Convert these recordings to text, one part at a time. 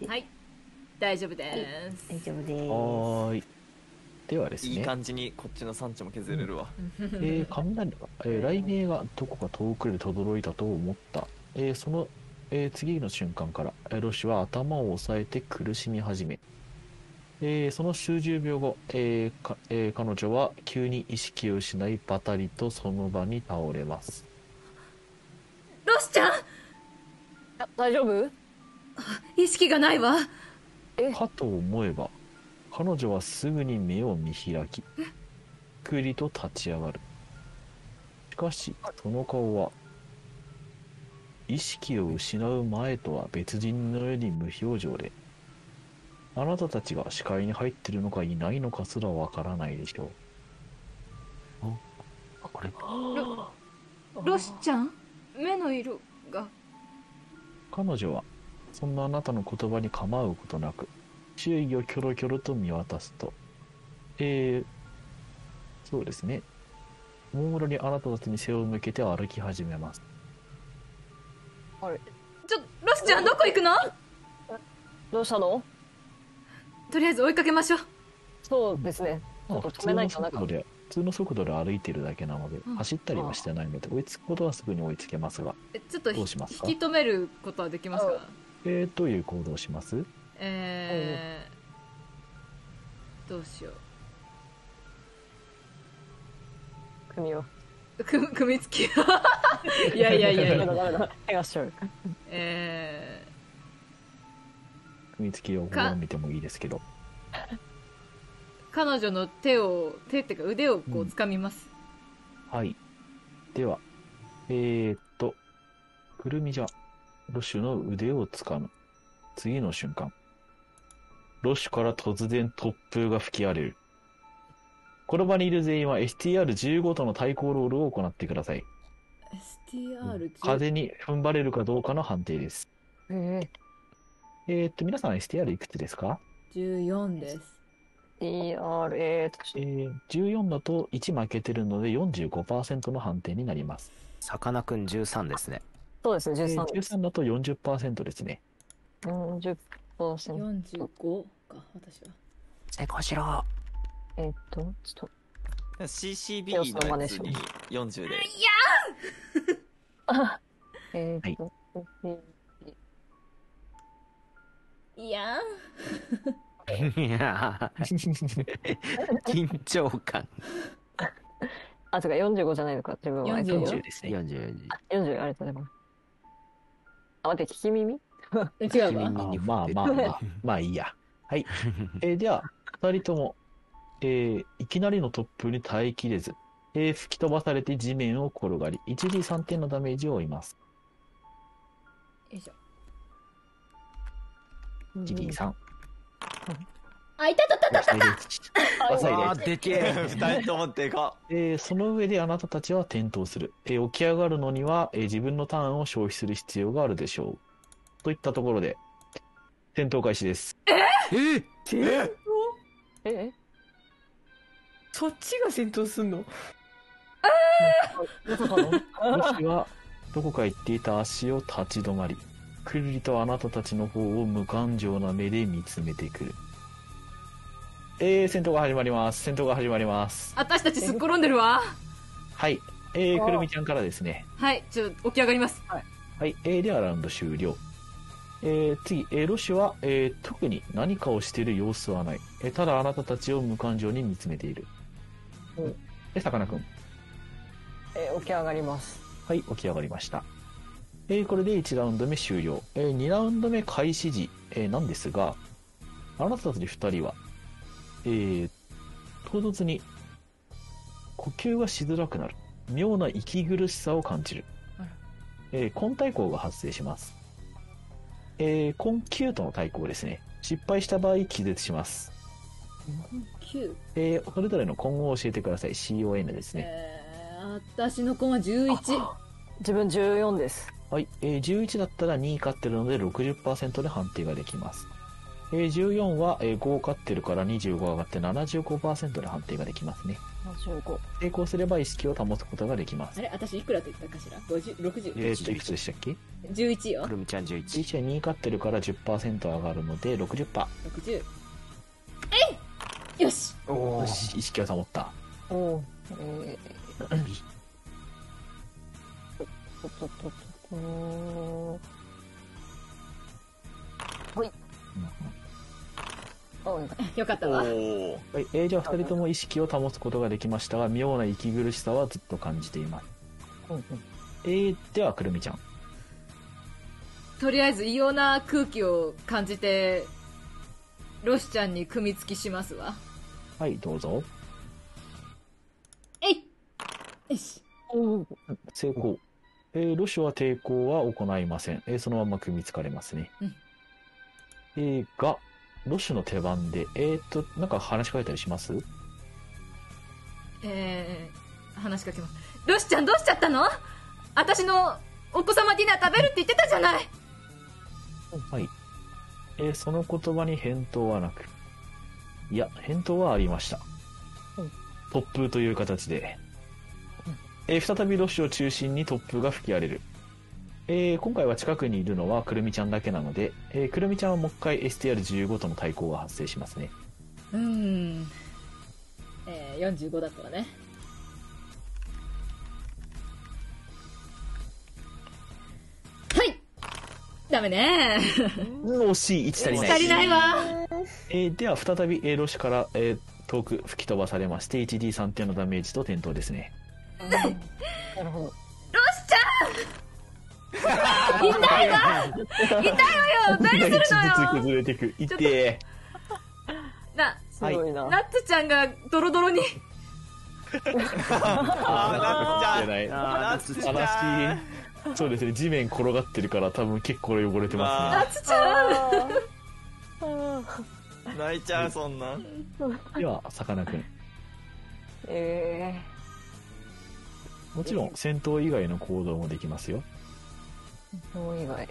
はい、大丈夫です。 大丈夫です。 はーい。ではですね。 いい感じにこっちの産地も削れるわ。 雷が、雷鳴がどこか遠くで轟いたと思った。その、次の瞬間から、ロシュは頭を押さえて苦しみ始め、その数十秒後、彼女は急に意識を失い、バタリとその場に倒れます。 ロシちゃん、 大丈夫？ 意識がないわ。 かと思えば、彼女はすぐに目を見開き、ゆっくりと立ち上がる。しかし、その顔は、意識を失う前とは別人のように無表情で、あなたたちが視界に入っているのかいないのかすらわからないでしょう。これロシちゃん、目の色が。 彼女は、そんなあなたの言葉に構うことなく、周囲をキョロキョロと見渡すと、そうですね。おもむろにあなたたちに背を向けて歩き始めます。 あれ、 ロシちゃん、どこ行くの？ どうしたの？ とりあえず追いかけましょう。 そうですね。ちょっと止めないと。 普通の速度で歩いているだけなので、走ったりはしてないので、追いつくことはすぐに追いつけますが、 ちょっとどうしますか？ 引き止めることはできますか？ どういう行動をします？ どうしよう。組み付きいやいやいやいや。 ダメだ。怪我しちゃう。 組み付きを見てもいいですけど。 彼女の手っていうか腕をこう掴みます。 はい。では、くるみじゃ、ロシュの腕を掴む。次の瞬間。ロシュから突然突風が吹き荒れる。この場にいる全員は STR15 との対抗ロールを行ってください。 STR15？ 風に踏ん張れるかどうかの判定です。皆さん STR いくつですか ？14です。 14だと1負けてるので 45% の判定になります。 さかなクン13ですね。 そうですね、13です。 13だと 40% ですね。 40%。 45か、私は。 成功しろ。 ちょっと。 CCB のやつに40で。 いやいや緊張感。 あ、違う、45じゃないのか、自分は。 40ですね。 40、ありがとうございます。あ、待って、聞き耳？ 違うわ。 まあいいや。はい。では、2人とも、いきなりの突風に耐えきれず、吹き飛ばされて地面を転がり、1D3 点のダメージを負います。 よいしょ。 1D3。 あ、いたたたたたた。 でけえ。2人ともでか。 その上であなたたちは転倒する。起き上がるのには、自分のターンを消費する必要があるでしょう。といったところで、戦闘開始です。 そっちが戦闘すんの？ ロシはどこか行っていた足を立ち止まり、くるりとあなたたちの方を無感情な目で見つめてくる。戦闘が始まります。 私たちすっ転んでるわ。 はい。くるみちゃんからですね。 はい、起き上がります。 はい。ではラウンド終了。次、ロシは、特に何かをしている様子はない。ただあなたたちを無感情に見つめている。さかなクン。 起き上がります。 はい、起き上がりました。これで1ラウンド目終了。2ラウンド目開始時、なんですが、あなたたち2人は、唐突に呼吸がしづらくなる。妙な息苦しさを感じる。根対抗が発生します。根9との対抗ですね。失敗した場合気絶します。9？それぞれの根を教えてください。CON ですね。 私の根は11。 自分14です。 はい。11だったら2勝ってるので 60% で判定ができます。 14は、5勝ってるから25上がって75%で判定ができますね。 75。 成功すれば意識を保つことができます。 あれ私いくらと言ったかしら？ 50、60。 いくつでしたっけ？ 11よく。るみちゃん11。 1は2勝ってるから 10% 上がるので 60%。 60。よし。 よし、意識を保った。 おお。ほい。おい。 よかったわ。 おー。 はい、じゃあ2人とも意識を保つことができましたが、妙な息苦しさはずっと感じています。ではくるみちゃん。 とりあえず異様な空気を感じてロシちゃんに組み付きしますわ。 はいどうぞ。 えい。よし。 成功。ロシは抵抗は行いません。そのまま組み付かれますね。がロシの手番でなんか話しかけたりします？ 話しかけます。ロシちゃんどうしちゃったの？私のお子様ディナー食べるって言ってたじゃない。 はい。その言葉に返答はなく、いや返答はありました。突風という形で、再びロシを中心に突風が吹き荒れる。今回は近くにいるのはくるみちゃんだけなので、くるみちゃんはもう一回 STR15 との対抗が発生しますね。 45だったわね。はい。ダメね。 惜しい。1足りない。 足りないわ。 では再び、ロシから、遠く吹き飛ばされまして 1D3 点のダメージと転倒ですね。 なるほど。 ロシちゃん痛いわ。痛いわよ。何するのよ。 崩れてく。痛え。 すごいな。 ナッツちゃんがドロドロに。 ナッツちゃん。 悲しい。そうですね、地面転がってるから多分結構汚れてますナッツちゃん。泣いちゃう、そんな。 ではさかなクン。もちろん戦闘以外の行動もできますよ。 戦闘以外。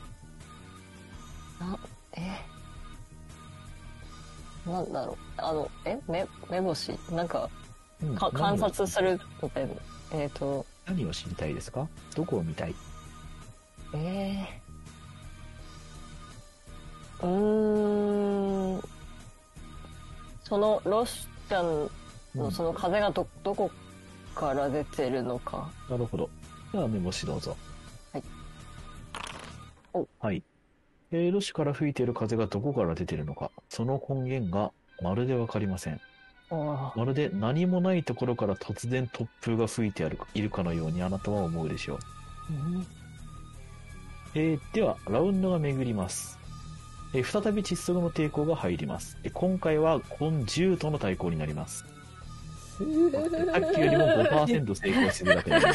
なんだろう。目星なんか、観察するみたいな。 何を知りたいですか？どこを見たい？ そのロシちゃんのその風がどこから出てるのか。 なるほど。では目星どうぞ。 はい。 はい。ロシから吹いている風がどこから出ているのか、その根源がまるでわかりません。まるで何もないところから突然突風が吹いているかのようにあなたは思うでしょう。ではラウンドが巡ります。再び窒素の抵抗が入ります。今回は根10との対抗になります。さっきよりも 5% 成功してるだけになります。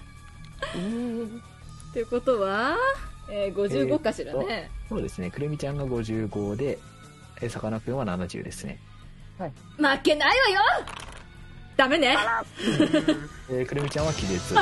っていうことは、55かしらね。 そうですね。くるみちゃんが55で、さかなクンは70ですね。 はい。 負けないわよ。ダメね。 くるみちゃんは気絶。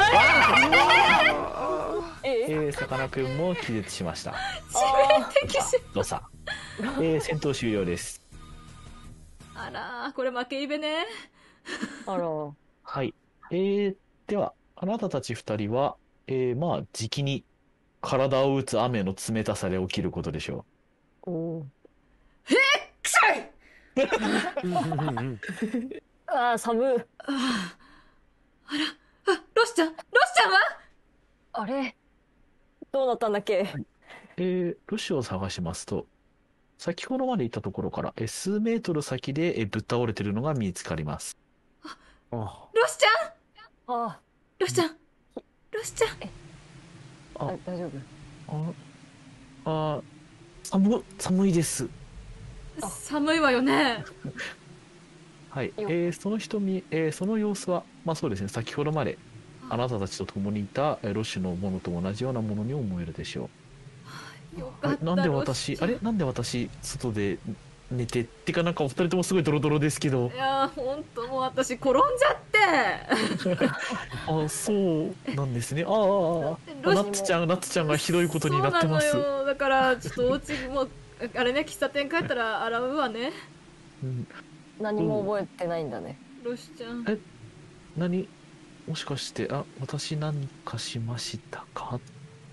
さかなクンも気絶しました。 致命的し。 どさ。戦闘終了です。 あら、これ負けイベね。 あら。 はい。では、あなたたち2人は、まあ、じきに体を打つ雨の冷たさで起きることでしょう。 くさい。 寒い。 あら、ロシちゃんはあれどうなったんだっけ？ ロシを探しますと、先ほどまで行ったところから、数メートル先で、ぶっ倒れてるのが見つかります。 ロシちゃん。ロシちゃん。 大丈夫？寒いです。 寒いわよね。 はい。その様子は、まあそうですね、先ほどまであなたたちと共にいたロシのものと同じようなものに思えるでしょう。 よかった。 なんで私外で寝てってか、なんかお二人ともすごいドロドロですけど。 いや本当もう私転んじゃってそうなんですね。ナッツちゃんがひどいことになってます。 そうなのよ。だからちょっとお家もあれね、喫茶店帰ったら洗うわね。 うん何も覚えてないんだね。 ロシちゃん。 何もしかして、私何かしましたか？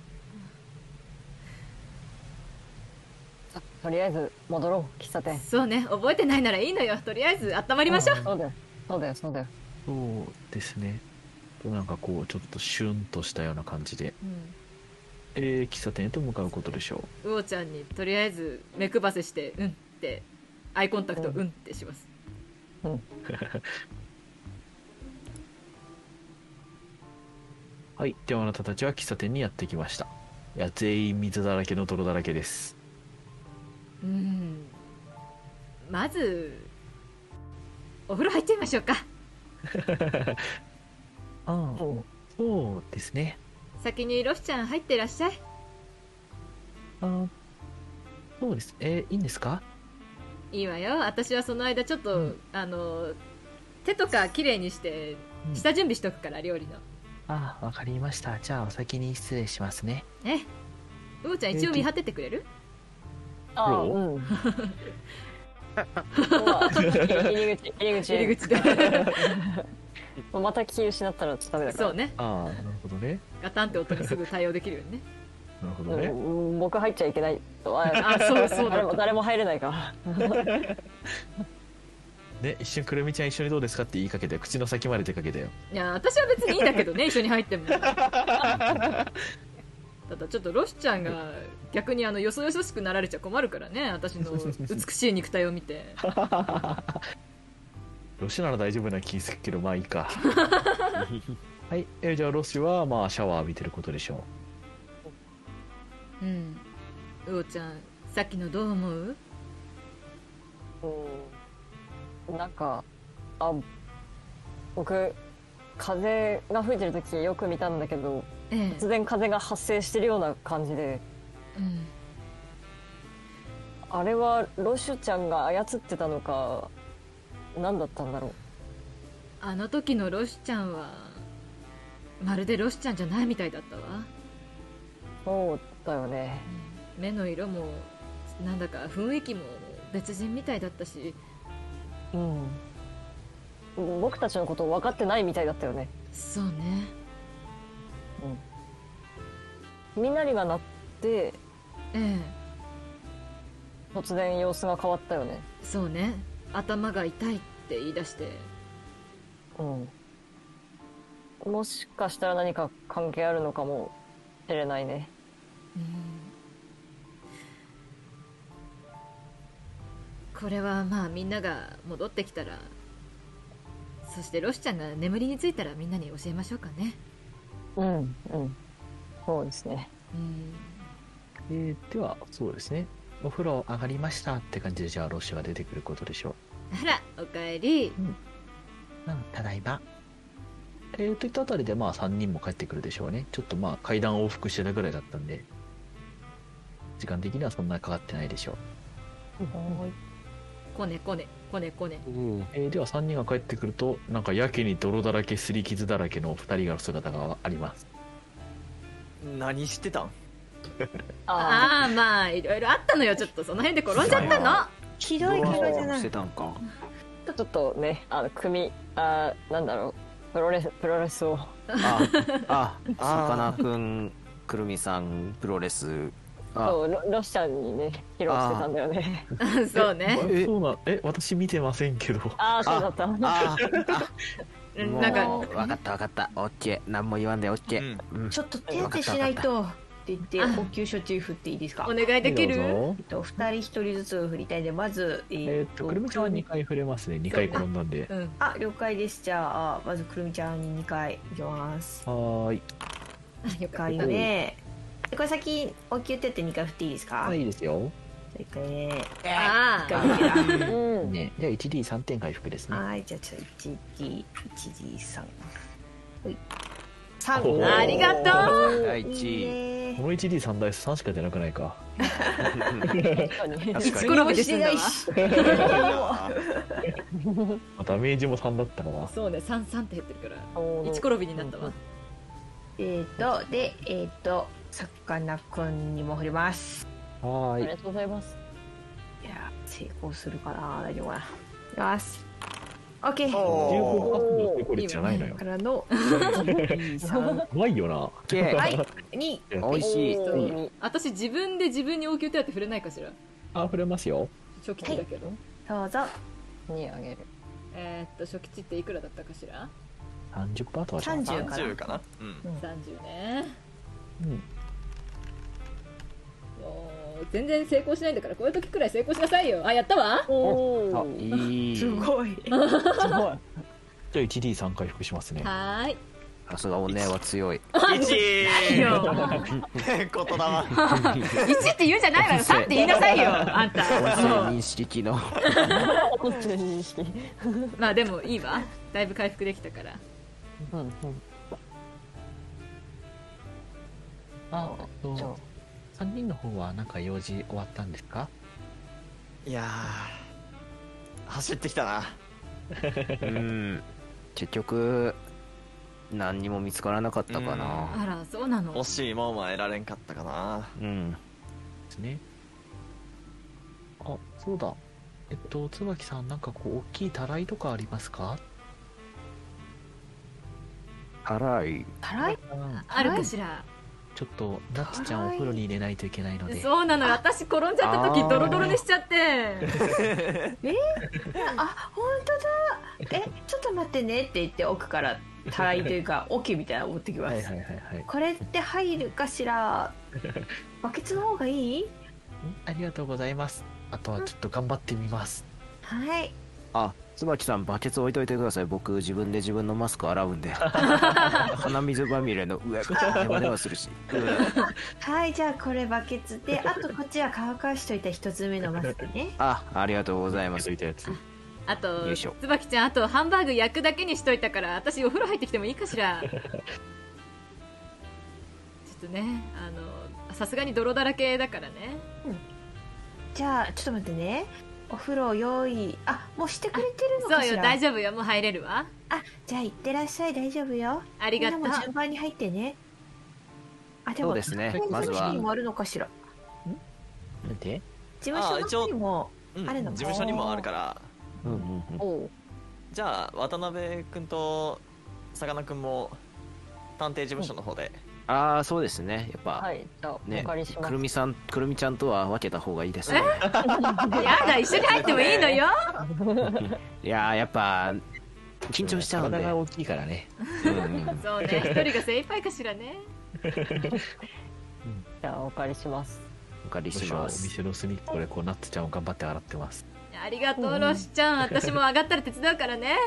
とりあえず戻ろう、喫茶店。 そうね、覚えてないならいいのよ。とりあえず温まりましょう。 そうだよ、そうだよ、そうだよ。 そうですね。なんかこう、ちょっとシュンとしたような感じで、喫茶店へと向かうことでしょうおちゃんにとりあえず目配せしてうんってアイコンタクトうんってします。 う。はい。ではあなたたちは喫茶店にやってきました。いや、全員水だらけの泥だらけです。 まずお風呂入ってみましょうか。 そうですね。 先にロシちゃん入ってらっしゃい。 そうです。いいんですか？ いいわよ。私はその間ちょっと、手とかきれいにして下準備しとくから、料理の。 わかりました。じゃあお先に失礼しますね。 うおちゃん一応見張っててくれる？ 入り口でまた気失ったらダメだから。 そうね。 なるほどね。 ガタンって音にすぐ対応できるようにね。 なるほどね。 僕入っちゃいけないと。 そうだ。 誰も入れないから。 ね、一瞬くるみちゃん一緒にどうですかって言いかけて口の先まで手かけたよ。 いや、私は別にいいんだけどね、一緒に入っても。ただちょっとロシちゃんが逆によそよそしくなられちゃ困るからね、私の美しい肉体を見て。 ロシなら大丈夫な気するけど、まあいいか。はい、じゃあロシはまあシャワー浴びてることでしょう。うおちゃん、さっきのどう思う？ なんか僕風が吹いてる時よく見たんだけど、突然風が発生してるような感じで、あれはロシュちゃんが操ってたのか何だったんだろう。 あの時のロシちゃんはまるでロシちゃんじゃないみたいだったわ。 そうだよね。 目の色もなんだか雰囲気も別人みたいだったし、 僕たちのことを分かってないみたいだったよね。 そうね。 雷が鳴って、突然様子が変わったよね。 そうね。頭が痛いって言い出して、 もしかしたら何か関係あるのかもしれないね。 これはまあみんなが戻ってきたら、そしてロシちゃんが眠りについたらみんなに教えましょうかね。 そうですね。 ではそうですね、お風呂上がりましたって感じで、じゃあロシが出てくることでしょう。 あら、おかえり。 ただいま。といったあたりでまあ3人も帰ってくるでしょうね。ちょっとまあ階段往復してたぐらいだったんで、時間的にはそんなかかってないでしょう。 こね。 では3人が帰ってくると、なんかやけに泥だらけすり傷だらけの2人が姿があります。 何してたん？ まあいろいろあったのよ。ちょっっとその辺で転んじゃったの。 ひどい怪我じゃない。 してたんか。 ちょっとね、なんだろう、プロレスを。 さかなクン、くるみさん、プロレス。 ロシちゃんにね、披露してたんだよね。 そうね。 私見てませんけど。 そうだった。 なんか分かった。オッケー。何も言わんでオッケー。 ちょっと手当てしないとって言って応急処置振っていいですか？ お願いできるどうぞ。 2人1人ずつ振りたいんで、まずくるみちゃんは2回触れますね。2回転んだんで。 了解です。じゃあまずくるみちゃんに2回いきます。 はーい。 2回目これ先応急手当て2回振っていいですか？ いいですよ。 1回目あ 1回目だ。 ね、じゃあ 1D3 点回復ですね。 はい、じゃあちょっと 1D3 ありがとう。 第1位。 この 1D3 ダイス3しか出なくないか。 一転びで済んだわ。 ダメージも3だったかな。 そうね、3って減ってるから1転びになったわ。 さかなクンにも振ります。 はーい。 ありがとうございます。 成功するかな。大丈夫かな。よし。オッケー。 15% 成功率じゃないのよからのうまいよな。 はい2。 美味しい。 私自分で自分に応急手当触れないかしら。 あ、触れますよ。 初期値だけど、 どうぞ。 にあげる。 初期値っていくらだったかしら。 30% とかじゃん。 30かな。 30かな。うん。 30ね。 うん。 もう全然成功しないんだから、こういう時くらい成功しなさいよ。あ、やったわ。 おあ、いい。 すごい。 すごい。 じゃあ 1D3 回復しますね。 はーい。 さすがお姉は強い。 1 いいよ。 言霊。 1って言うんじゃないわよ。3って言いなさいよ、あんた。 音声も認識機能。 こっちの認識。 うまあでもいいわ。だいぶ回復できたから。 うんうん。 あ、 じゃあ 3人の方はなんか用事終わったんですか？ いやー、走ってきたな。 うん。結局、何にも見つからなかったかな。 あら、そうなの。 惜しいもんは得られんかったかな。 うん。 ですね。あ、そうだ。椿さん、なんかこう大きいたらいとかありますか？ 辛い。 辛い。 あるかしら。 ちょっとナッチちゃんをお風呂に入れないといけないので。 そうなのよ。私転んじゃった時ドロドロにしちゃって。 あ、本当だ。ちょっと待ってねって言って奥からたらいというか桶みたいなの持ってきます。 はいはいはいはい。 これって入るかしら。バケツの方がいい？ ありがとうございます。あとはちょっと頑張ってみます。 はい。 あ、椿さん、バケツ置いといてください。僕、自分で自分のマスク洗うんで。鼻水まみれの上、ネバネバするし。 はい、じゃあこれバケツで、あとこっちは乾かしといた一つ目のマスクね。 あ、ありがとうございますそう。いったやつ。 あとよいしょ、 椿ちゃん、あとハンバーグ焼くだけにしといたから、私お風呂入ってきてもいいかしら。ちょっとね、さすがに泥だらけだからね。 じゃあちょっと待ってね。お風呂用意、もうしてくれてるのかしら。 そうよ、大丈夫よ、もう入れるわ。 じゃあ行ってらっしゃい。大丈夫よ。 ありがとうみんなも順番に入ってね。でもそうですね。まずはに、もあるのかしら。 なんで？ 事務所の方にもうんあるのか事務所にもあるから。 うんうんうん。 おう。 じゃあ渡辺君とさかなクンも探偵事務所の方で。 ああ、そうですね。やっぱ、 はい。じゃあ、 ねお借りします。 くるみさん、くるみちゃんとは分けた方がいいですね。 やだ、一緒に入ってもいいのよ。 いやー、やっぱ、緊張しちゃうんで。 体が大きいからね。 うんうんそうね、一人が精一杯かしらね。 じゃあ、お借りします。 お借り私はおします。 店の隅っこでこうナッツちゃんを頑張って洗ってます。 ありがとう、ロシちゃん。私も上がったら手伝うからね。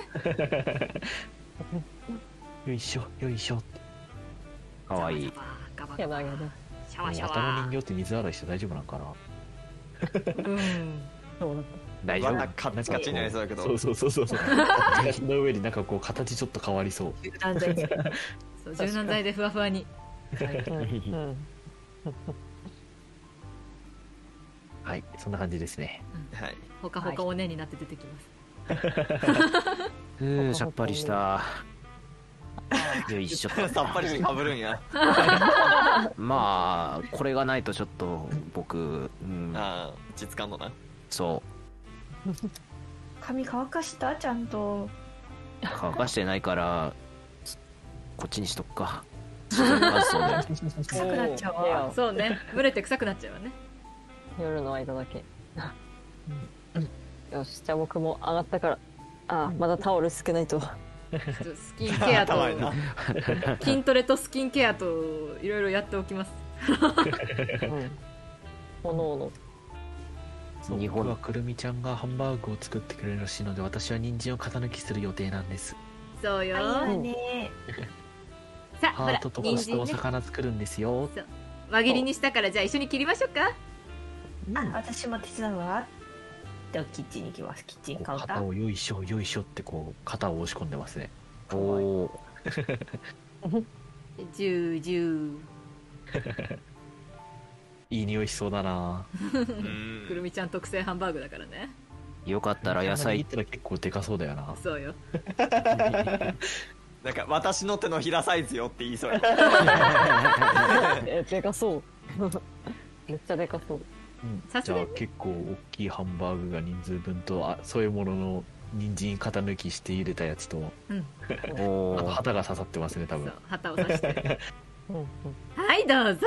よいしょよいしょ。 かわいい。 ガバガバやばいやばい。 シャワシャ頭のワ人形って水洗いして大丈夫なんかな？ うん。 そうだっ大丈夫また。カッチカチになりそうだけど。 そう。その上になんかこう形ちょっと変わりそう。 安全性。 そう、柔軟剤でふわふわに。 た。うん。 はい、そんな感じですね。 はい。 ほかほかおねになって出てきます。 さっぱりした。よいしょ。 さっぱりしてかぶるんや。 まあ、これがないとちょっと僕、 ああ、実感のな。 そ髪乾かしたちゃんと。 う。乾かしてないから、こっちにしとくか。まずそうだよ臭くなっちゃうわ。 いやそうね、蒸れて臭くなっちゃうわね。 夜の間だけ。よし、じゃあ僕も上がったから。まだタオル少ないと。 ちょっとスキンケアと頭いいな。 筋トレとスキンケアといろいろやっておきます。 おのおの。 そう日本僕はくるみちゃんがハンバーグを作ってくれるらしいので、私は人参を型抜きする予定なんです。 そうよ。 いいわね。 さあ、ほらハート、と人干してお参ね。 魚作るんですよ。 輪切りにしたからじゃあ一緒に切りましょうか。 私も手伝うわ。ではキッチンに行きます。キッチンカウンター。 型をよいしょよいしょってこう型を押し込んでますね。 おお。 ジュージュいい匂いしそうだな。 ー。くるみちゃん特製ハンバーグだからね。 よかったら野菜切ったら結構でかそうだよな。 そうよ。 なんか私の手のひらサイズよって言いそうや。 でかそう。めっちゃでかそう。 じゃあさすがに結構大きいハンバーグが人数分とそういうものの人参型抜きして入れたやつとあとおー旗が刺さってますね多分。 そう旗を刺してうんうんはいどうぞ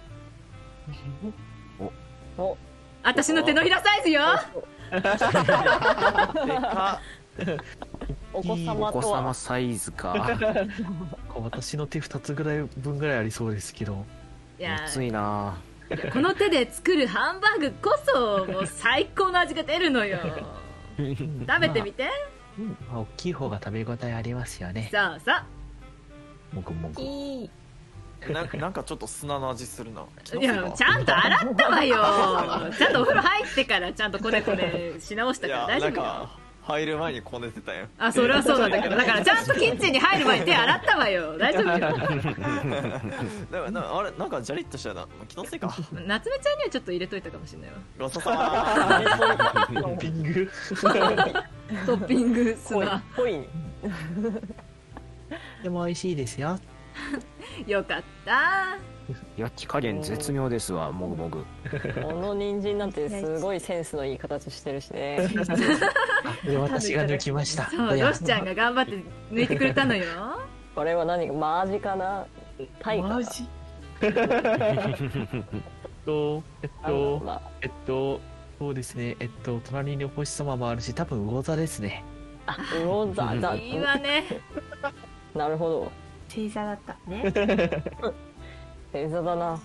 お私の手のひらサイズよでかお子様お子とは様サイズか。 私の手2つぐらい分ぐらいありそうですけど。 いや熱いな。 この手で作るハンバーグこそもう最高の味が出るのよ食べてみて大きい方が食べ応えありますよね。 そうそうもぐもぐ。 いいなんかちょっと砂の味するな。 いやちゃんと洗ったわよちゃんとお風呂入ってからちゃんとこねこねし直したいやから大丈夫よなんか入る前にこねてたよ。 あそれはそうなんだけどだからちゃんとキッチンに入る前に手洗ったわよ大丈夫よでもあれなんかジャリッとしたな。気のせいか。 夏目ちゃんにはちょっと入れといたかもしれないわごちそうさま。 トッピング。 トッピング濃い砂濃いでも美味しいですよ。 よかった焼き加減絶妙ですわ、もぐもぐ。 この人参なんてすごいセンスのいい形してるしねで私が抜きました。 そうロシちゃんが頑張って抜いてくれたのよこれは何かマージかなタイかなまあそうですね。隣にお星様もあるし、多分魚座ですね。 あ魚座だいいわねなるほど星座だったね。 星座だな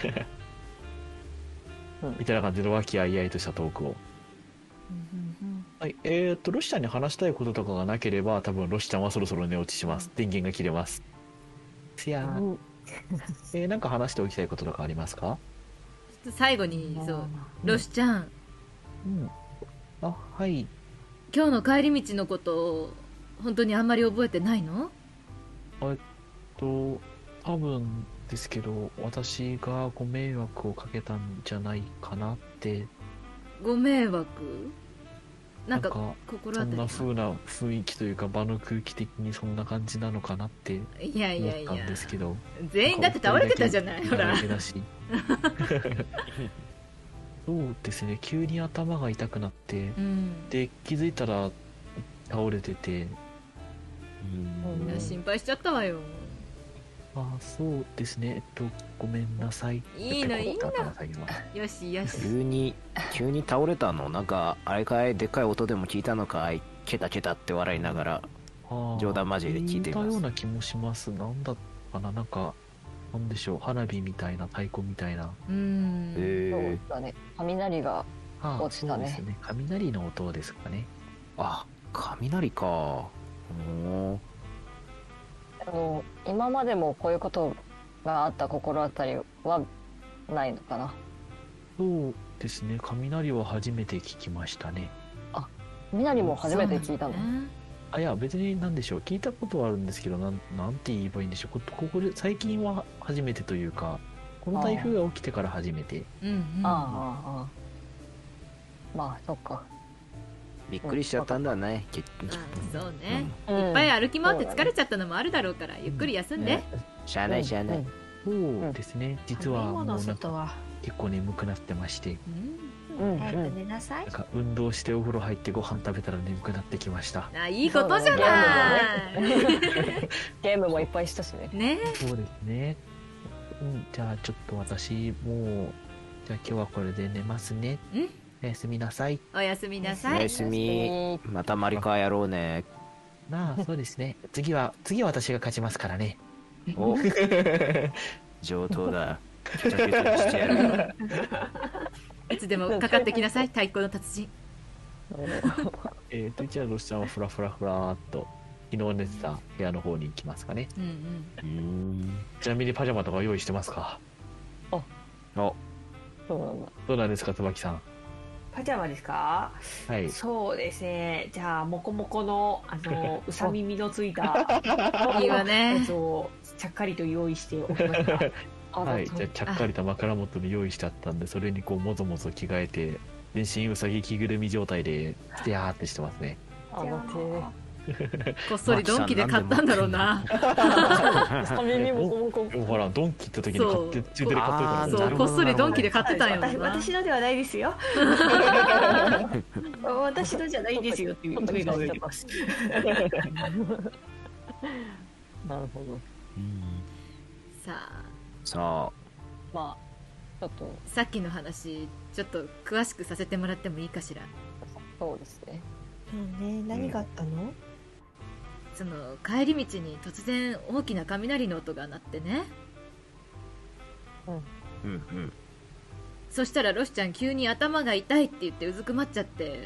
みたいな感じの和気あいあいとしたトークを。はい、ロシちゃんに話したいこととかがなければ、多分ロシちゃんはそろそろ寝落ちします。電源が切れます。いやー、なんか話しておきたいこととかありますか？ 最後にそうロシちゃんあ、はい。 今日の帰り道のことを本当にあんまり覚えてないの？ 多分ですけど、私がご迷惑をかけたんじゃないかなって。 ご迷惑なんかなんか心当そんなた風な雰囲気というか場の空気的にそんな感じなのかなってりいやい思ったやいやんですけど。 全員だって倒れてたじゃないほらだけだしそうですね、急に頭が痛くなってうんで気づいたら倒れてて、 いや心配しちゃったわよそうですね、ごめんなさい。 いいのいいのってことだったんだよしよし急に倒れたのなんかあれかい、でっかい音でも聞いたのかい、ケタケタって笑いながら。冗談交じりで聞いてみますたような気もします。なんだかな、なんかなんでしょう、花火みたいな、太鼓みたいな。 うんそうだね雷が落ちたねそうですね、雷の音ですかね。 あ、雷か。おー今までもこういうことがあった心当たりはないのかな。 そうですね、雷は初めて聞きましたね。 雷も初めて聞いたの。 そうなんだねいや別に何でしょう、聞いたことはあるんですけど、なんて言えばいいんでしょう、ここで最近は初めてというか、この台風が起きてから初めて。 うんうんああまあそっか。 びっくりしちゃったんだね。 そうね、 うんいっぱい歩き回って疲れちゃったのもあるだろうからゆっくり休んで、 しゃあないしゃあない。 そうですね、実はもう食べ物なんか外は結構眠くなってまして、 うん早く寝なさいなん。か運動してお風呂入ってご飯食べたら眠くなってきました。 あいいことじゃないゲームもいっぱいしたしね。 ねそうですね。じゃあちょっと私もう、じゃあ今日はこれで寝ますね。おやすみなさい。 おやすみなおさいやすみ。またマリカーやろうね。 そうですね。次は私が勝ちますからね。 お上等だ。ケタケタしてやる。 いつでもかかってきなさい太鼓の達人一応ロシちゃんはフラフラーっと昨日寝てた部屋の方に行きますかね。ちなみにパジャマとか用意してますか？ そうなんだ。 どうなんですか、椿さん。 パジャマですか？ はい。 そうですね。じゃあモコモコのうさ耳のついたいいわやねつをちゃっかりと用意しておきました。 はい。じゃあちゃっかりと枕元に用意してあったんで、それにこうもぞもぞ着替えて全身うさぎ着ぐるみ状態でステヤーってしてますね。 あの手こっそりドンキで買ったんだろうな。 サビにもこでもほらドンキ行った時に買って中古で買っといたらあーそう、こっそりドンキで買ってたんよな。 私のではないですよ。私のじゃないですよっていう声が出てます。 なるほど。 さあ、 さあ、 まあちょっとさっきの話ちょっと詳しくさせてもらってもいいかしら。 そうですね。 何があったの？ その帰り道に突然大きな雷の音が鳴ってね。 うんうん。 そしたらロシちゃん急に頭が痛いって言ってうずくまっちゃって、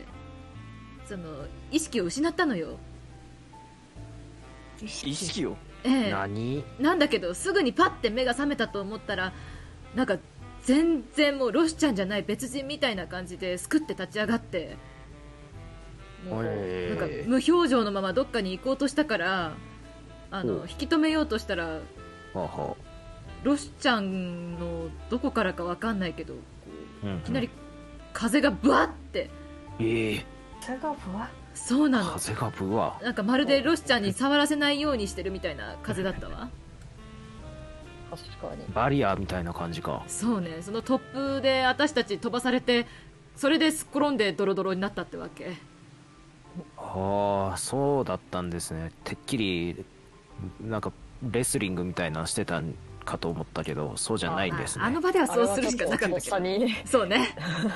その意識を失ったのよ。 意識を。 ええ。 何？ なんだけどすぐにパッて目が覚めたと思ったら、なんか全然もうロシちゃんじゃない別人みたいな感じですくって立ち上がって、もうなんか無表情のままどっかに行こうとしたから、引き止めようとしたら、 はあはロシちゃんのどこからかわかんないけど、こあ。うんうんういきなり風がブワッて。 風がぶわ。 そうなの。 風がぶわ。 なんかまるでロシちゃんに触らせないようにしてるみたいな風だったわ。 確かに。 バリアみたいな感じか。 そうね、その突風で私たち飛ばされて、それですっ転んでドロドロになったってわけ。 ああ、そうだったんですね。てっきりなんかレスリングみたいなのしてたんかと思ったけど、そうじゃないんですね。 あの場ではそうするしかなかったけど。 にそうね。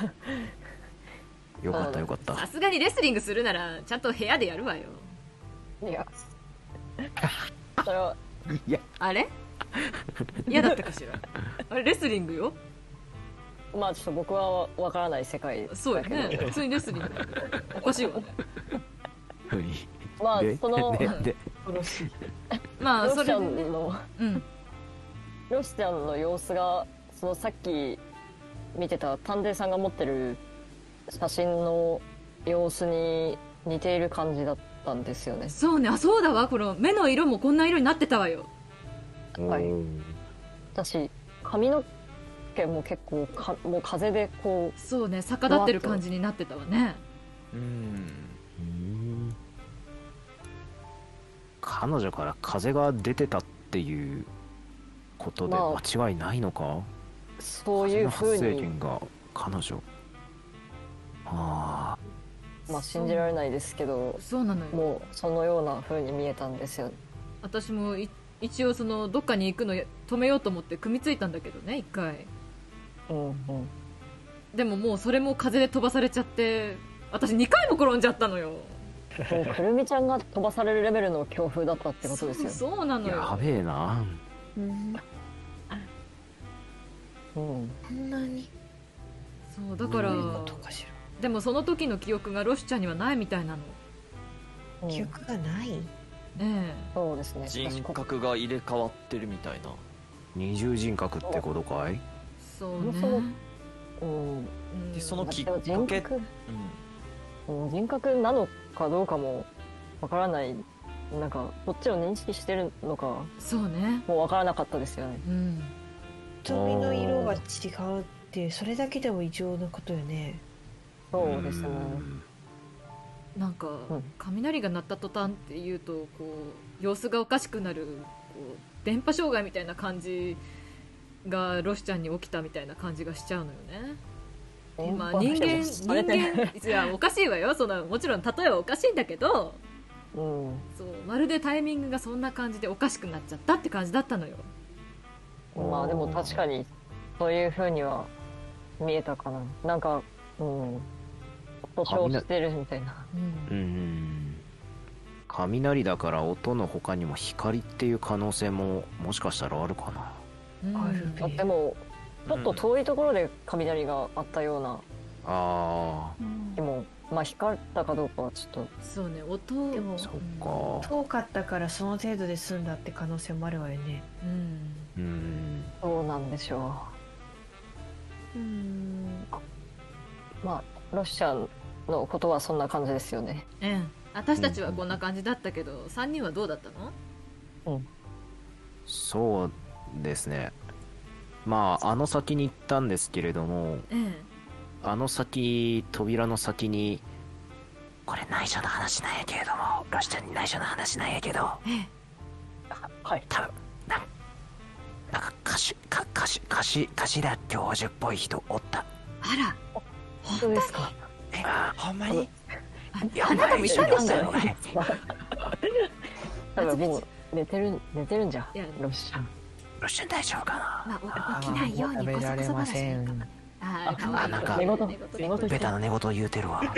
よかったよかった。 さすがにレスリングするならちゃんと部屋でやるわよ。 いやそれはあれ嫌だったかしら。あれレスリングよ。 まあちょっと僕はわからない世界そうよね、普通にレスリングだけどおかしいわね。 まあでそのでまあロシちゃそれでね、 んのうん、 ロシちゃんの様子がそのさっき見てた探偵さんが持ってる写真の様子に似ている感じだったんですよね。 そうね、あ、そうだわ、この目の色もこんな色になってたわよ。 はい私髪の毛も結構もう風でこそうね、逆立ってる感じになってたわね。 彼女から風が出てたっていうことで間違いないのか？ うそういう風発生に源が彼女。あまあ信じられないですけど、 そうなのよ。 もうそのような風に見えたんですよ。 私も一応そのどっかに行くの止めようと思って組みついたんだけどね、一回。 うんうん。 でももうそれも風で飛ばされちゃって、私2回も転んじゃったのよ。 もうくるみちゃんが飛ばされるレベルの強風だったってことですよ。 そうなのあ、やよ。 べえな。 うん。 こんなにそうだから、 ことかしら。 でもその時の記憶がロシちゃんにはないみたいなの。 うん記憶がない。 えそうですね。 人格が入れ替わってるみたいな。 二重人格ってことかい？ え、そうね。 そもうん。 うんでそのきっでもかけ、 人格、人格なのかどうかもわからない。なんかこっちを認識してるのかそうね。 もうわからなかったですよね。 うん。 瞳の色が違うってそれだけでも異常なことよね。 そうですね。 なんか、 うん雷が鳴った途端っていうとこう様子がおかしくなる、こう電波障害みたいな感じがロシちゃんに起きたみたいな感じがしちゃうのよね。まあ人間いやおかしいわよ、そのもちろん例えはおかしいんだけど、 うん。 そうまるでタイミングがそんな感じでおかしくなっちゃったって感じだったのよ。 まあでも確かにそういう風には見えたかな。なんか、故障してるみたいな。 雷だから音の他にも光っていう可能性ももしかしたらあるかな。 あるあでもちょっと遠いところで雷があったようなあ気も、まあ光ったかどうかはちょっと。 そうね、音でもあ、そっか。 遠かったからその程度で済んだって可能性もあるわよね。 どうなんでしょう。まあロシアのことはそんな感じですよね。 私たちはこんな感じだったけど、3人はどうだったの？ そうですね。まああの先に行ったんですけれども、あの先、扉の先にこれ内緒の話なんやけれども、ロシちゃんに内緒の話なんやけど、 はい。 多分なんか頭教授っぽい人おった。 あら、 本当ですか？ ほんまにいや、 あなたも一緒でしたよ。 多分もう寝てるんじゃいや。 ロシちゃん。 ロシちゃん大丈夫かな。 まあ、起きないようにこそこそ話しとか。あー、かわいい。 なんか寝言ベタな寝言言うてるわ。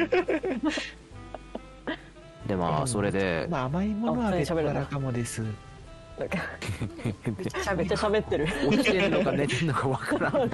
でまあそれで、 まあ甘いものは別腹かもです。 なんかめっちゃ喋ってる。 起きてんのか寝てんのかわからん。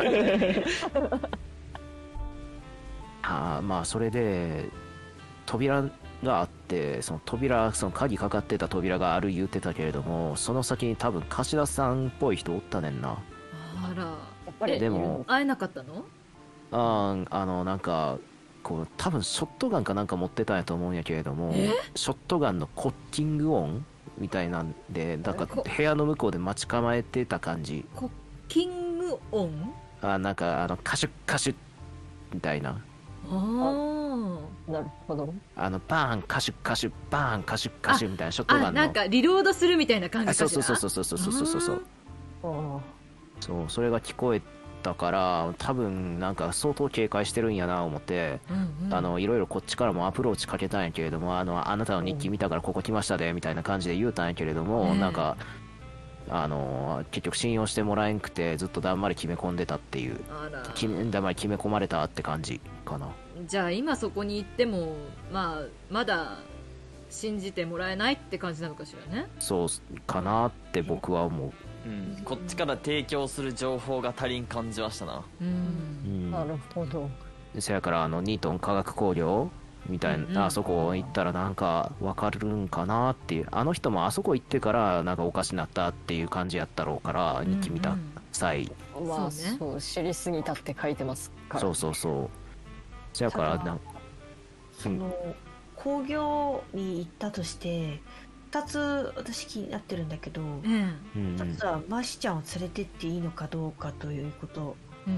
まあそれで扉があって、その鍵かかってた扉がある言ってたけれども、その先に多分柏田さんっぽい人おったねんな。 あら、 やっぱりでも会えなかったの？ なんかこう多分ショットガンかなんか持ってたんやと思うんやけれども、ショットガンのコッキング音みたいなんで、なんか部屋の向こうで待ち構えてた感じ。 コッキング音？ なんかカシュッカシュッみたいな。 なるほど。 バーンカシュッカシュッバーンカシュッカシュッみたいなショットガンの。 なんかリロードするみたいな感じかしら。 そうそれが聞こえたから、多分なんか相当警戒してるんやな思って、いろいろこっちからもアプローチかけたんやけれども、あなたの日記見たからここ来ましたでみたいな感じで言うたんやけれども、なんか結局信用してもらえんくてずっとだんまり決め込んでたっていう、だんまり決め込まれたって感じかな。 じゃあ今そこに行っても、まだ信じてもらえないって感じなのかしらね。 そうかなって僕は思う。 こっちから提供する情報が足りん感じはしたな。 なるほど。 せやからニートン化学工業みたいな、あそこ行ったらなんか分かるんかなっていう、あの人もあそこ行ってからなんかおかしなったっていう感じやったろうから、日記見た際、 まあそう知りすぎたって書いてますから。 そうせやからその工業に行ったとして2つ私気になってるんだけど、1つはマシちゃんを連れてっていいのかどうかということ、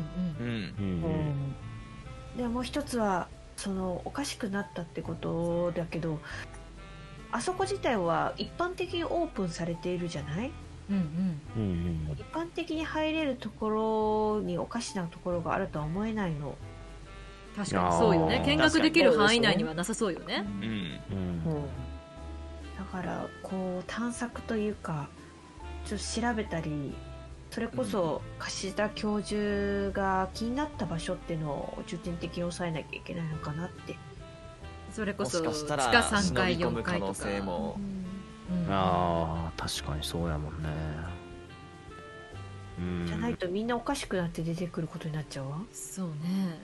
でもう一つはそのおかしくなったってことだけど、あそこ自体は一般的にオープンされているじゃない？一般的に入れるところにおかしなところがあるとは思えないの。 確かにそうよね。見学できる範囲内にはなさそうよね。 だからこう探索というかちょっと調べたり、それこそ柏田教授が気になった場所っていうのを重点的に抑えなきゃいけないのかなって。 それこそもしかしたら地下3階4 忍び込む可階とか。 能性も。 確かにそうやもんね。 じゃないとみんなおかしくなって出てくることになっちゃうわ。 そうね。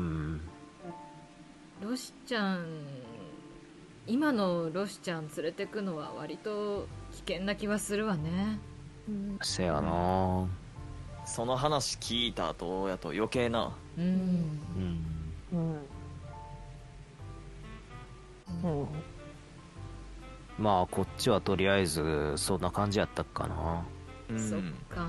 ロシちゃん、今のロシちゃん連れてくのは割と危険な気はするわね。 せやな。 その話聞いた後やと余計な。 まあこっちはとりあえずそんな感じやったかな。 そっか。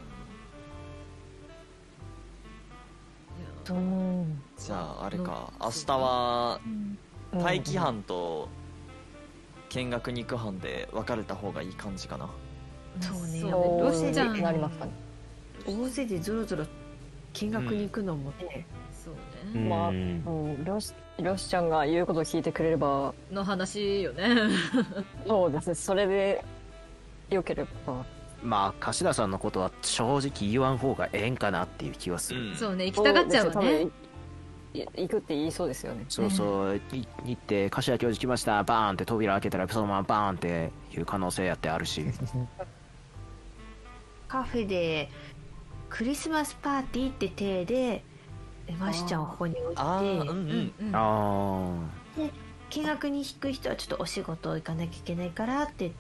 じゃああれか、明日は待機班と見学に行く班で分かれた方がいい感じかな。 そうね。 ロシちゃんなりますかね。 大勢でゾロゾロ見学に行くのもね。 そうね。 まあ、ロシちゃんが言うことを聞いてくれればの話よね。 そうですね。それでよければ。 まあ柏田さんのことは正直言わん方がええんかなっていう気はする。 そうね、行きたがっちゃうわね。 行くって言いそうですよね。 そう行って柏教授来ましたバーンって扉開けたらそのままバーンっていう可能性やってあるし。 カフェでクリスマスパーティーって体でマシちゃんをここに置いて、で見学に行く人はちょっとお仕事行かなきゃいけないからって言って、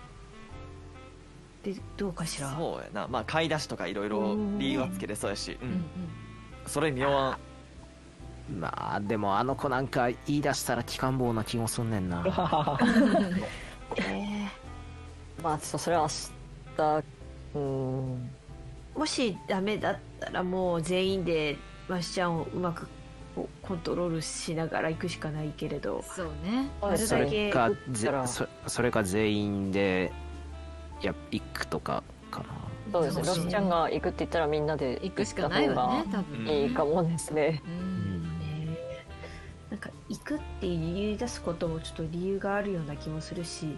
でどうかしら。 そうやな。まあ買い出しとかいろいろ理由はつけれそうやし、それ妙案。 まあでもあの子なんか言い出したら機関棒な気もすんねんな。 まあそれは明日、 もしダメだったらもう全員でマシちゃんをうまくこうコントロールしながら行くしかないけれど、 そうね。 あれそだけれかたらそれか全員で行くとかかな。 そうですね。ロスちゃんが行くって言ったらみんなで行くしかないわね、多行分。 った方がいいかもですね。 なんか行くって言い出すこともちょっと理由があるような気もするし、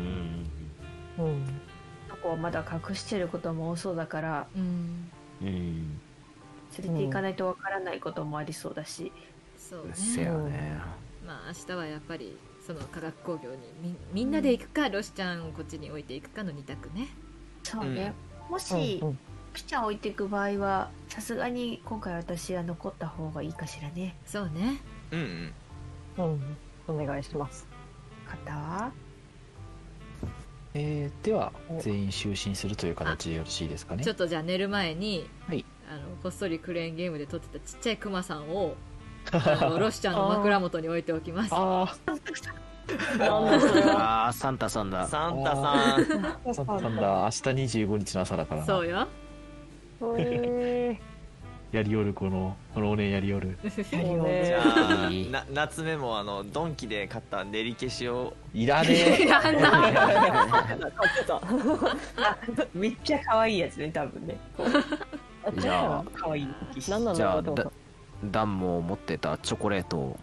そこはまだ隠してることも多そうだから連れて行かないとわからないこともありそうだし、 そうせやね。 ね。 まあ明日はやっぱりその化学工業にみんなで行くか、ロシちゃんをこっちに置いていくかの2択ね。 そうね、もしロシちゃん置いていく場合はさすがに今回私は残った方がいいかしらね。 そうね。 お願いします。 方はでは全員就寝するという形でよろしいですかね。 ちょっとじゃあ寝る前に、 はいこっそりクレーンゲームで撮ってたちっちゃいクマさんをロシちゃんの枕元に置いておきます。 あああ、サンタさんだ。 サンタさん。 あ、サンタさんだ。明日25日の朝だからな。 そうよ。 やりよるこのおねやりよる。 じゃあ夏目もドンキで買った練り消しを。 いらねえ。 いらない。 めっちゃ可愛いやつね、多分ね。 じゃあ可愛い。 何なんじゃあだろうと思った。 ダンも持ってたチョコレートを。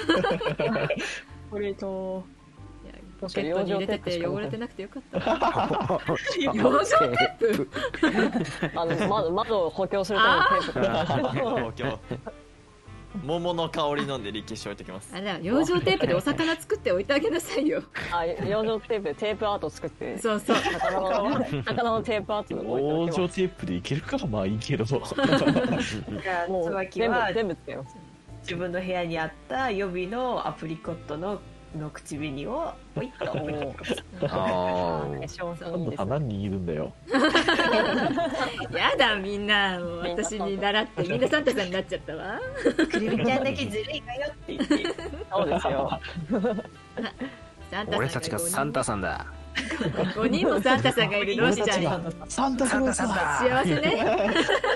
これといやポケットに入れてて汚れてなくてよかったわ。 養養生テープ。 窓を補強するためのテープ。 東京桃の香り飲んで練り消し置いてきます。 あれだ、養生テープでお魚作って置いてあげなさいよ。 養生テープアート作ってそうそう。 魚のテープアートを往置いておき生テープでいけるかまあいいけど。 じゃあもう椿は全部つけよ自分の部屋にあった予備のアプリコットの口紅をポイッとあう。商品今度いいですね。 何人いるんだよ。 やだ、みんな。もう私に習って、みんなサンタさんになっちゃったわ。 くるみちゃんだけずるいかよって言ってそうですよ。 サンタさんが俺たちがサンタさんだ。 5人もサンタさんがいるロシちゃんにサンタクロースだ。 幸せね。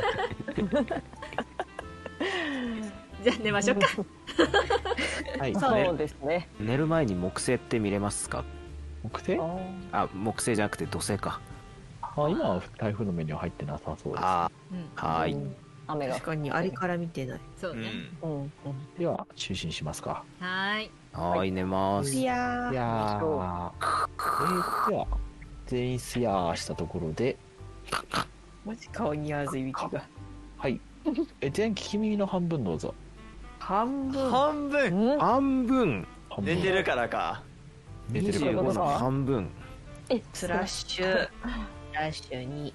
じゃあ寝ましょうか。 はい。 そうですね。 寝る前に木星って見れますか？ 木星？ あ、木星じゃなくて土星か。 今は台風の目には入ってなさそうです。 あうん、 あ、はーい。 雨が。 確かにあれから見てない。 そうね。 では就寝しますか。 はーい。 はーい、寝ます。 いやいやー、では全員スヤーしたところで、 マジ顔に合わずいびきがはい。全聞き耳の半分どうぞ。 半分半分半分。 半分寝てるからか。 寝てるから 25の半分。 スラッシュに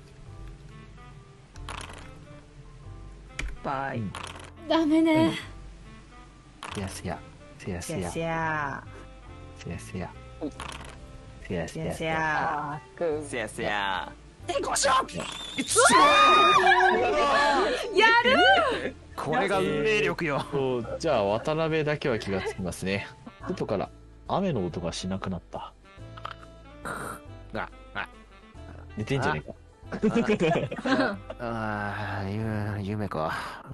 バイダメね。 せやせや。せやせやせせや。 やせやせや。せやせや。 せやせやせやせや。 やる。 これが運命力よ。 じゃあ渡辺だけは気がつきますね。外から雨の音がしなくなった。寝てんじゃねえか。 ああ、夢か。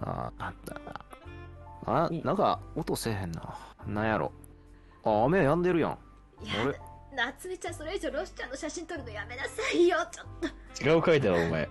なんか音せえへんな。なんやろ。雨止んでるやん。あれ？ 夏目ちゃん、それ以上ロシちゃんの写真撮るのやめなさいよ。ちょっと。 違う回だろお前。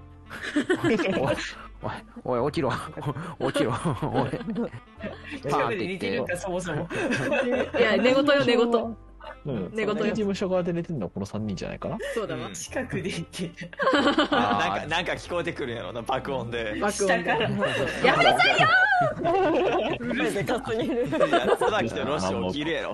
おい、起きろ。起きろ。おい。パーンって言って。 そもそもいや、寝言よ、寝言。寝言よ事務所側で寝てるのはこの3人じゃないかな。 そうだわ。 うん近くでいてなんか聞こえてくるんやろな、爆音で。 爆音で。 下からやめなさいよ。 でかすぎる。 いや、椿とロシ起きるやろ。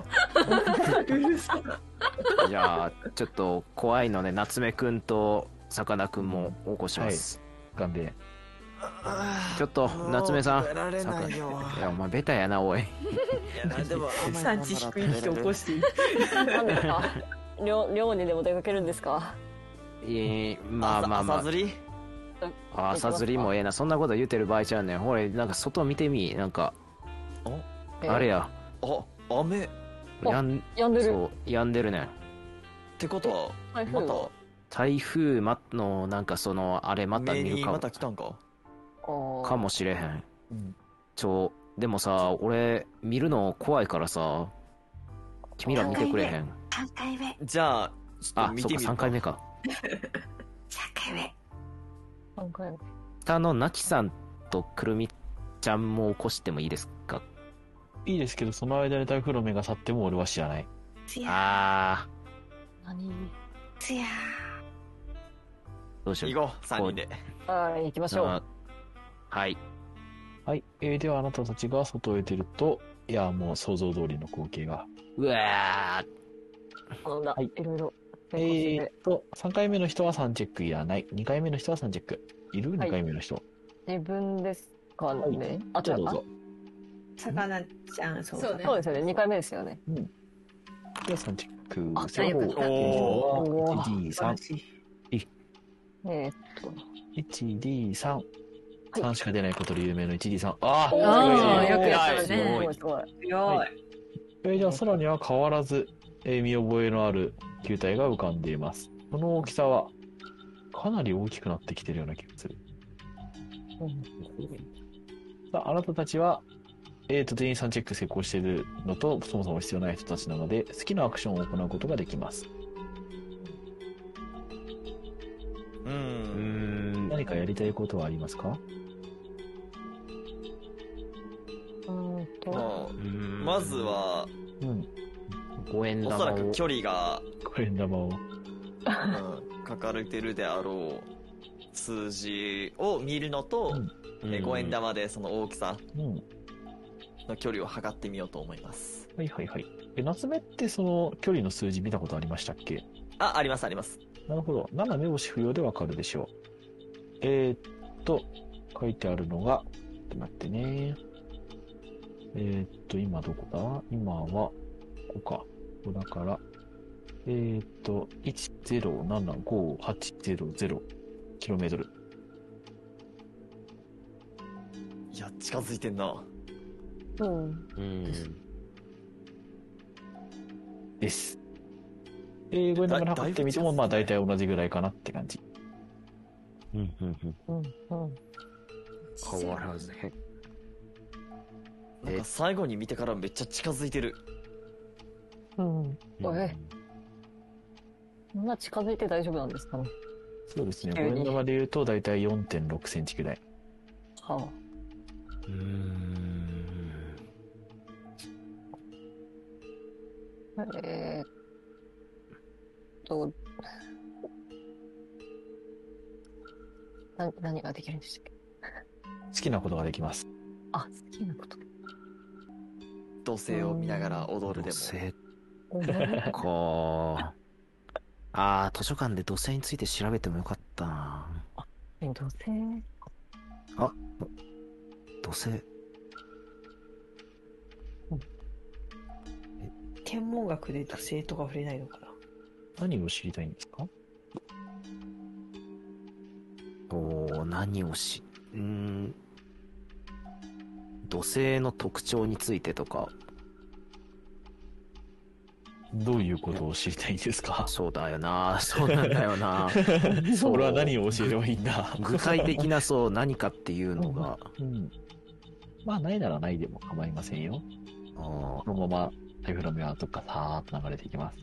じゃあ、ちょっと怖いので、夏目くんとさかなクンも起こします。 勘弁。 ちょっと、夏目さん。 もう出られないよ。 いや、お前ベタやな、おい。 いや、でも産地低い人起こしていい何ですか。寮にでも出かけるんですか。 まあ。 朝釣り朝釣りもええな。そんなこと言うてる場合ちゃうねん。ほれ、なんか外見てみ。なんか、あれや。 雨っやんでる。 そう、止んでるねん。 てことはまた台風の、なんかあれまた目にま見るかた来たんか。 もしれへん。 でもさ、俺見るの怖いからさ、君ら見てくれへん？ 3回目。 じゃあちょっあ、そっか、 と見てみる 3回目か。 3回目。 今回も下のなきさんとくるみちゃんも起こしてもいいですか？ いいですけど、その間に台風の目が去っても俺は知らない。 つやあ何つや。 どうしよう。 行こう3人で。 はい、行きましょう。 はい。 はい。ではあなたたちが外へ出ると、いや、もう想像通りの光景が。 うわなんだ、 はいいろいろ。成功して 3回目の人は3チェックいらない。2回目の人は3チェック。いる？ 2 はい回目の人。 自分ですかね。あ、違うかじゃあどうぞ。 魚ちゃん、そうそうねそうですよね。2回目ですよね。 では3チェック。 あ成功。 よかった素晴 1D3 ら。しい。 え 1D3。3しか出ないことで有名の 1D3。あーあーよくすやったねごいすごい。 強い。 じゃあ空には変わらず、見覚えのある球体が浮かんでいます。その大きさはかなり大きくなってきてるような気がする。さあ、あなたたちは、全員3チェック成功しているのと、そもそも必要ない人たちなので、好きなアクションを行うことができます。何かやりたいことはありますか？ まあまずはうん。 お五円玉をそらく距離が、 五円玉を。 書かれてるであろう数字を見るのと、5円玉でその大きさうん。 の距離を測ってみようと思います。 はいはいはい。夏目ってその距離の数字見たことありましたっけ？ ありますあります。 なるほど。なら目星不要でわかるでしょう。書いてあるのが、ちょっと待ってね。今どこだ？今は、ここか。ここだから、1075800km。 いや近づいてんな。 です。これで測ってみても、まあ大体同じぐらいかなって感じ。 変わらずへ。 なんか最後に見てからめっちゃ近づいてる。 そんな近づいて大丈夫なんですかね。 そうですね。5円玉で言うと大体 4.6 センチぐらい。 はあ。何ができるんでしたっけ？ 好きなことができます。 あ、好きなこと。 土星を見ながら踊るでも。 図書館で土星について調べてもよかったな。 土星？ 土星。 天文学で土星とか触れないのかな。 何を知りたいんですか？ 何を土星の特徴についてとか。 どういうことを知りたいんですか？ そうだよな。そうなんだよな。 俺は何を教えればいいんだ。 具体的な何かっていうのが。 まあないならないでも構いませんよ。このまま台風の目はどっかさーっと流れていきます。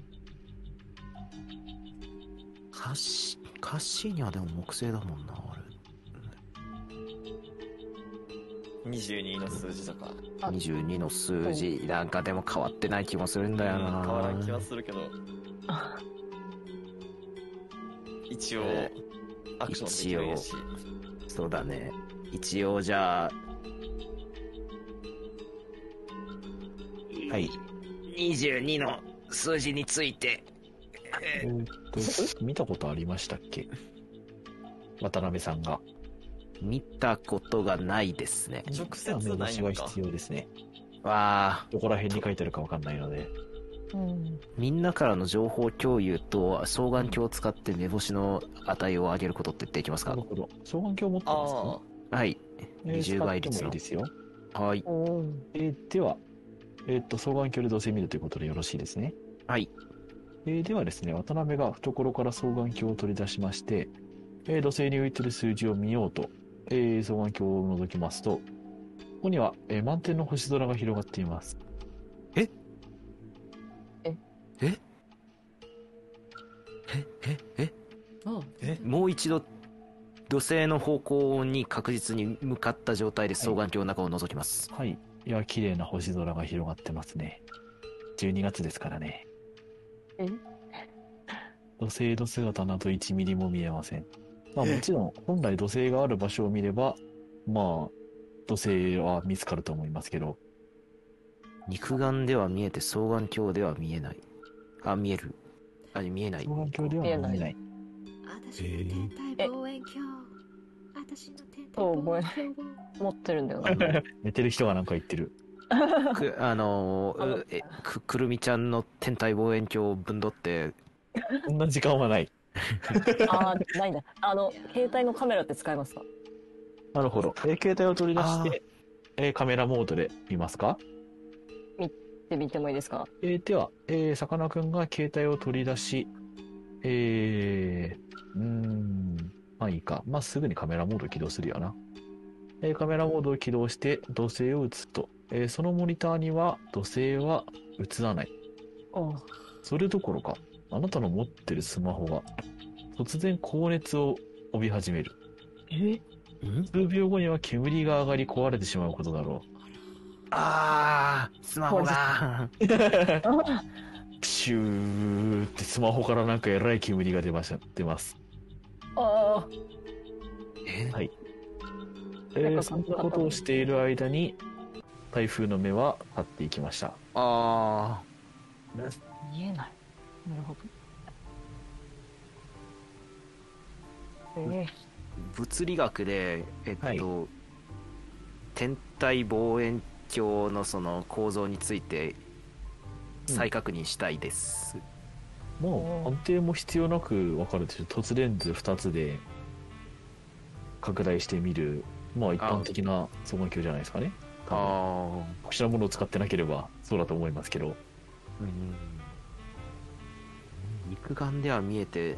カッシーニャでも木星だもんな、あれ。 22の数字とか。 22の数字、なんかでも変わってない気もするんだよな。 変わらん気はするけど。一応、アクションできるやし。 そうだね。一応じゃあ、はい。22の数字について。 見たことありましたっけ？渡辺さんが。 見たことがないですね。 直接ないのか。 目星は必要ですね。どこら辺に書いてあるかわかんないので。 みんなからの情報共有と双眼鏡を使って目星の値を上げることってできますか？ なるほど。双眼鏡持ってますか？ はい。20倍率の。 いいですよ。 はい。 では、双眼鏡で土星見るということでよろしいですね。 はい。 ではですね、渡辺が懐から双眼鏡を取り出しまして、土星に浮いてる数字を見ようと、双眼鏡を覗きますと、 こには、満天の星空が広がっています。 もう一度土星の方向に確実に向かった状態で双眼鏡の中を覗きます。 はい。いや、綺麗な星空が広がってますね。12月ですからね。土星の姿など1ミリも見えません。まあもちろん、本来土星がある場所を見れば、まあ、土星は見つかると思いますけど。 肉眼では見えて双眼鏡では見えない。あ、見える。あ、見えない。 双眼鏡では見えない。 私の天体望遠鏡。私の天体望遠鏡持ってるんだよな。 寝てる人がなんか言ってる。 くるみちゃんの天体望遠鏡をぶんどって。 そんな時間はない。 ないんだ。携帯のカメラって使えますか？ なるほど。携帯を取り出して、カメラモードで見ますか？ 見てもいいですか？ では、さかなクンが携帯を取り出し、まあいいか。まあすぐにカメラモードを起動するよな。カメラモードを起動して土星を映すと、そのモニターには土星は映らない。それどころか、あなたの持ってるスマホが突然高熱を帯び始める。数秒後には煙が上がり壊れてしまうことだろう。 スマホがプシューってスマホからなんかえらい煙が出ます。はい。そんなことをしている間に台風の目は去っていきました。 見えない。なるほど。 物理学ではい、 天体望遠鏡のその構造について再確認したいです。 もう判定も必要なく分かるでしょ。凸レンズ2つで拡大してみる、まあ一般的な双眼鏡じゃないですかね。特殊なものを使ってなければそうだと思いますけど。 肉眼では見えて、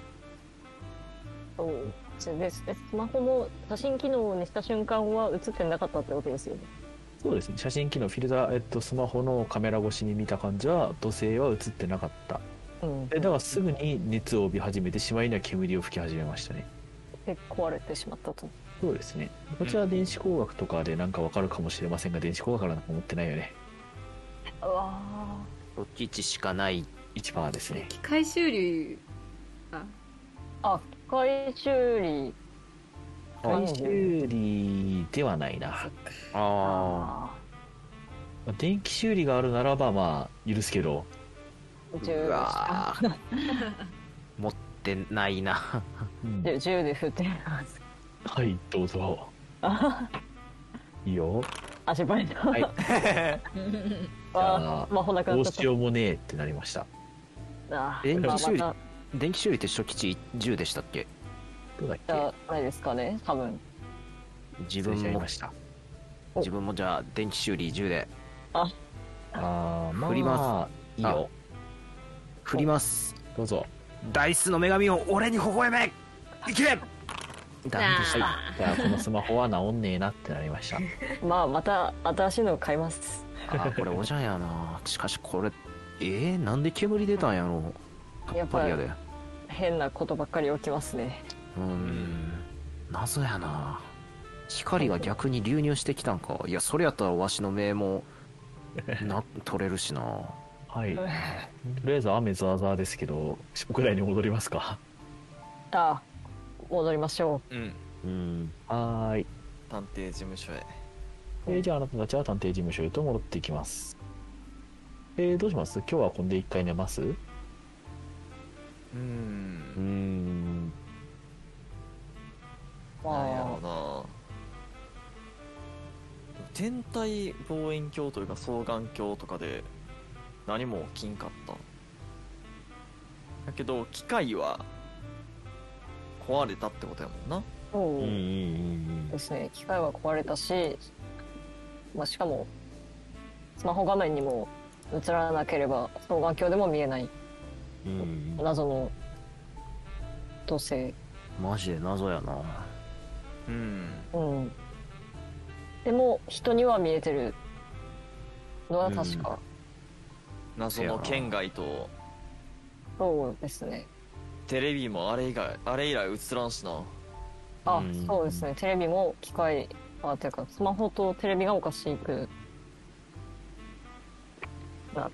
スマホも写真機能にした瞬間は映ってなかったってことですよね。 そうですね。写真機能フィルター、スマホのカメラ越しに見た感じは土星は映ってなかった。だからすぐに熱を帯び始めてしまいには煙を吹き始めましたね。 で壊れてしまったと。 そうですね。こちら電子工学とかでなんかわかるかもしれませんが、電子工学からなんか持ってないよね。 どっちしかない 1%ですね。 機械修理機械修理。 機械修理ではないな。電気修理があるならばまあ許すけど。 持ってないな。 銃で振ってます。 はい、どうぞ。いいよ。 失敗だ。 はい。 魔法なくなっちゃった。 どうしようもねえってなりました。 電気修理って初期値10でしたっけ？ どうだっけ？ じゃないですかね、多分。 自分もじゃあ電気修理10で。 振ります。いいよ。 振ります。 どうぞ。 ダイスの女神を俺に微笑め。いけ。 ダメでした。じゃあこのスマホは治んねえなってなりました。 また新しいの買います。 これおじゃんやな。しかしこれなんで煙出たんやろ。やっぱりやで。 変なことばっかり起きますね。 謎やな。光が逆に流入してきたんか。いや、それやったらわしの目も取れるしな。 はい。とりあえず雨ザーザーですけど、屋内に戻りますか。 戻りましょう。はい。 探偵事務所へ。 じゃああなたたちは探偵事務所へと戻っていきます。どうします？今日はこんで一回寝ます？ なんやろうな。天体望遠鏡というか双眼鏡とかで何も起きんかった。だけど機械は壊れたってことやもんな。 ですね。機械は壊れたし、しかもスマホ画面にも映らなければ双眼鏡でも見えない謎の土星。 マジで謎やな。 でも人には見えてるのは確か。 謎の圏外とそうですね。 テレビもあれ以来映らんしな。 あ、そうですね。テレビも機械、ていうかスマホとテレビがおかしくなる。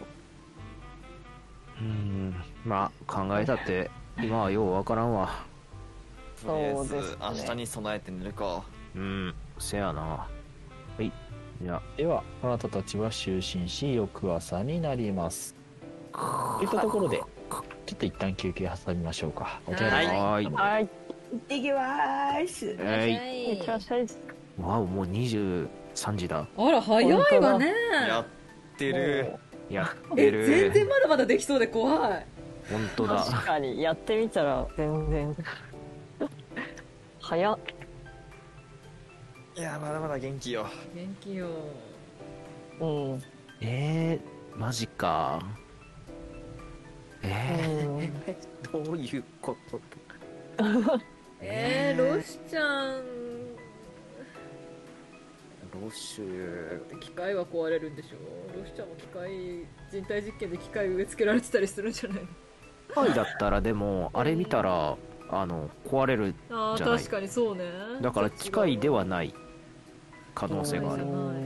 まあ考えたって今はようわからんわ。 とりあえずそうですね明日に備えて寝るか。 せやな。はいじゃあではあなたたちは就寝し翌朝になります。といったところでちょっと一旦休憩挟みましょうか。お手洗いはいはい。 行ってきまーす。 いってらっしゃい。 わおもう23時だ。 あら早いわね。 やってる。 やってる。 全然まだまだできそうで怖い。 本当だ。 確かにやってみたら全然早っ。 いやまだまだ元気よ。 元気よ。 うん。 マジか。 うんどういうこと？ ロシちゃんロシュ機械は壊れるんでしょ。ロシちゃんも機械人体実験で機械植え付けられてたりするんじゃないの。 機械だったらでもあれ見たら壊れるあじゃない。 確かにそうね。 だから機械ではない可能性がある。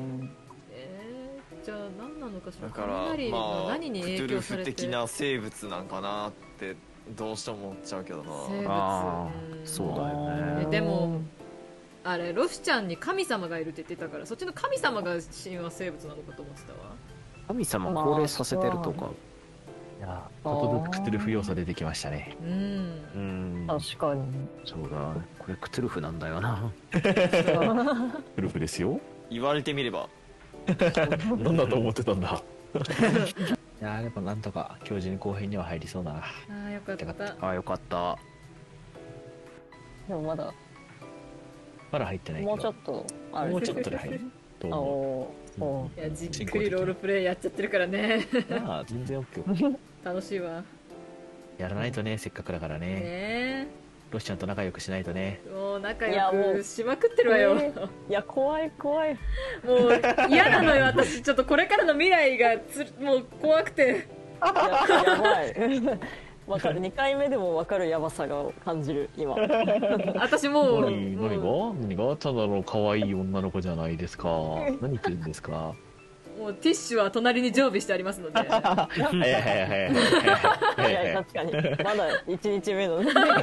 じゃあ何なのかしら。 だから雷の何にクトゥ影響されて。 ルフ的な生物なんかなってどうしても思っちゃうけどな。 生物。 ああそうだよね。 でもあれロシちゃんに神様がいるって言ってたから、そっちの神様が神話生物なのかと思ってたわ。 神様高齢させてるとか。 いやちょっとずつクトゥルフ要素出てきましたね。 確かに。 そうだこれクトゥルフなんだよな。 クトゥルフですよ。 言われてみれば。 なんだと思ってたんだ。いやでもなんとか教授に後編には入りそうだな。 あよかった。 よかった。 でもまだまだ入ってないけど。 もうちょっとある。 もうちょっとで入ると思う。 いやじっくりロールプレイやっちゃってるからね。 ああ全然 OK。 楽しいわ。 やらないとねせっかくだからね。 ねロシちゃんと仲良くしないとね。 もう仲良くしまくってるわよ。 いや怖い怖い。 もう嫌なのよ私。ちょっとこれからの未来がもう怖くて。 やばい。わかる。2回目でもわかるやばさが感じる今。 私もう何がただの可愛い女の子じゃないですか。何言ってるんですか。 もうティッシュは隣に常備してありますので。 いや確かにまだ1日目の。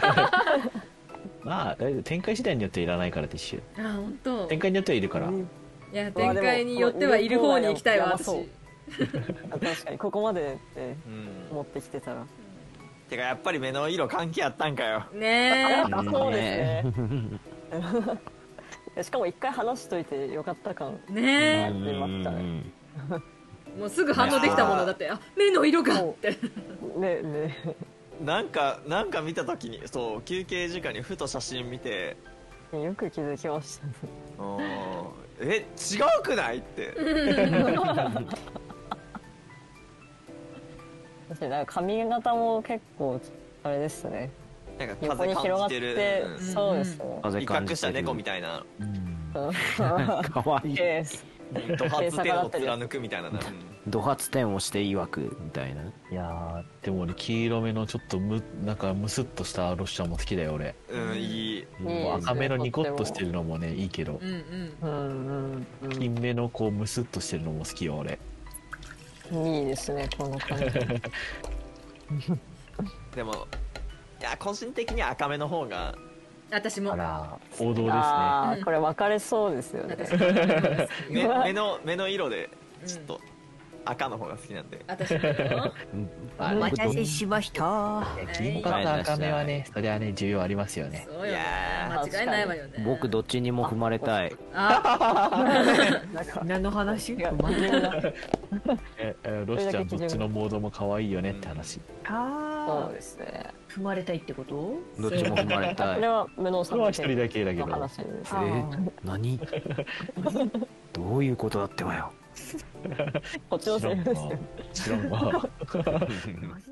まあ展開次第によっていらないからティッシュ。 あ本当。 展開によってはいるから。 いや展開によってはいる方に行きたいわ私。 確かにここまでって持ってきてたら。 てかやっぱり目の色関係あったんかよ。 ねえ。そうですね。しかも一回話しといてよかった感ねありましたね。 もうすぐ反応できたものだって。あ目の色がってねね。 なんか見た時にそう休憩時間にふと写真見てよく気づきましたね。 違うくないってなんか髪型も結構あれですね。 なんか横風に広がっ感じてる、 て、そうですね。 威嚇した猫みたいなかわいい。 ド発点を貫くみたいなな。 ド発点をして曰くみたいな。 いやーでも俺黄色めのちょっとなんかムスッとしたロシちゃんも好きだよ俺。 いい。 赤めのニコッとしてるのもねいいけど、金目のこうムスッとしてるのも好きよ俺。 いいですねこの感じ。 でもいや個人的に赤目の方が私も。 あら王道ですね。 これ分かれそうですよね。 目の色でちょっと赤の方が好きなんで。 私も。 お待たせしました。 金髪と赤目はねそれはね需要ありますよね。 そうよね。間違いないわよね。 僕どっちにも踏まれたい。 何の話？ ロシちゃんどっちのモードも可愛いよねって話。 そうですね。 踏まれたいってこと？ どっちも踏まれたい。 これは無能さんは一人だけだけど。 何？どういうことだってばよ。 こっちのセリフですよ。 知らんわ。